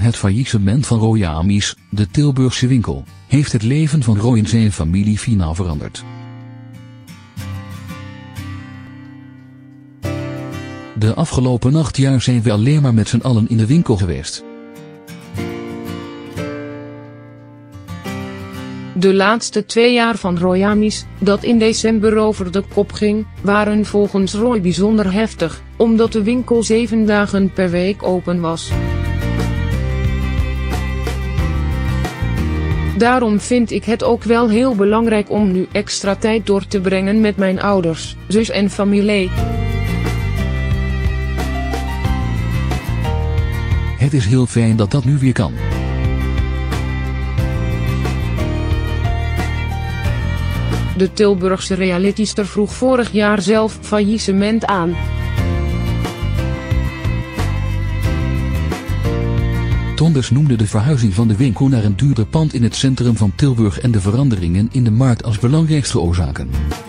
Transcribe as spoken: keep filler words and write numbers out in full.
Het faillissement van Roy Amies, de Tilburgse winkel, heeft het leven van Roy en zijn familie finaal veranderd. De afgelopen acht jaar zijn we alleen maar met z'n allen in de winkel geweest. De laatste twee jaar van Roy Amies, dat in december over de kop ging, waren volgens Roy bijzonder heftig, omdat de winkel zeven dagen per week open was. Daarom vind ik het ook wel heel belangrijk om nu extra tijd door te brengen met mijn ouders, zus en familie. Het is heel fijn dat dat nu weer kan. De Tilburgse realityster vroeg vorig jaar zelf faillissement aan. Tonders noemde de verhuizing van de winkel naar een duurder pand in het centrum van Tilburg en de veranderingen in de markt als belangrijkste oorzaken.